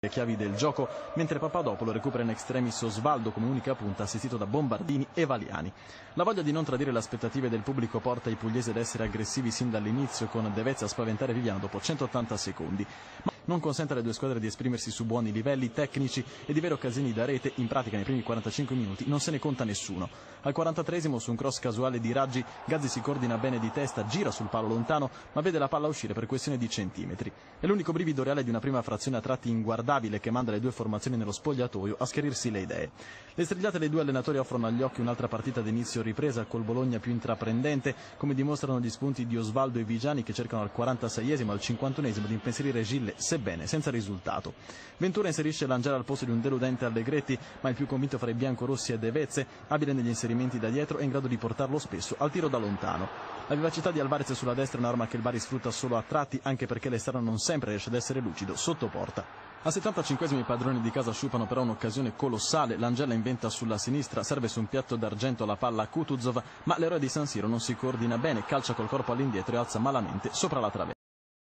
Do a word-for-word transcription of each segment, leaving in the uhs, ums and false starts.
le chiavi del gioco, mentre Papadopoulos recupera in extremis Osvaldo come unica punta, assistito da Bombardini e Valiani. La voglia di non tradire le aspettative del pubblico porta i pugliesi ad essere aggressivi sin dall'inizio, con De Vezzi a spaventare Viviano dopo centottanta secondi. Ma non consente alle due squadre di esprimersi su buoni livelli tecnici e di vere occasioni da rete. In pratica nei primi quarantacinque minuti non se ne conta nessuno. Al quarantatreesimo, su un cross casuale di Raggi, Gazzi si coordina bene di testa, gira sul palo lontano, ma vede la palla uscire per questione di centimetri. È l'unico brivido reale di una prima frazione a tratti inguardabile che manda le due formazioni nello spogliatoio a schiarirsi le idee. Le strigliate dei due allenatori offrono agli occhi un'altra partita d'inizio ripresa, col Bologna più intraprendente, come dimostrano gli spunti di Osvaldo e Vigiani, che cercano al quarantaseiesimo e al cinquantunesimo di impensierire Gille, sebbene senza risultato. Ventura inserisce Langella al posto di un deludente Allegretti, ma il più convinto fra i biancorossi è De Vezzi, abile negli inserimenti da dietro e in grado di portarlo spesso al tiro da lontano. La vivacità di Alvarez sulla destra è un'arma che il Bari sfrutta solo a tratti, anche perché l'esterno non sempre riesce ad essere lucido sotto porta. Al settantacinquesimo i padroni di casa sciupano però un'occasione colossale. Langella inventa sulla sinistra, serve su un piatto d'argento la palla a Kutuzov, ma l'eroe di San Siro non si coordina bene, calcia col corpo all'indietro e alza malamente sopra la traversa.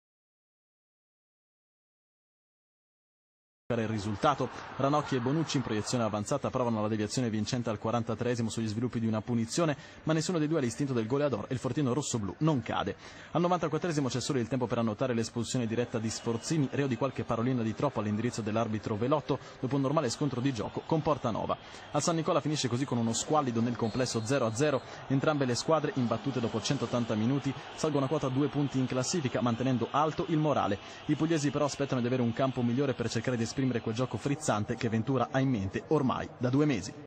Il risultato: Ranocchi e Bonucci in proiezione avanzata provano la deviazione vincente al quarantatreesimo sugli sviluppi di una punizione, ma nessuno dei due ha l'istinto del goleador e il fortino rossoblù non cade. Al novantaquattresimo c'è solo il tempo per annotare l'espulsione diretta di Sforzini, reo di qualche parolina di troppo all'indirizzo dell'arbitro Velotto dopo un normale scontro di gioco con Portanova. Al San Nicola finisce così con uno squallido nel complesso zero a zero. Entrambe le squadre, imbattute dopo centottanta minuti, salgono a quota due punti in classifica, mantenendo alto il morale. I pugliesi però aspettano di avere un campo migliore per cercare di esprimere quel gioco frizzante che Ventura ha in mente ormai da due mesi.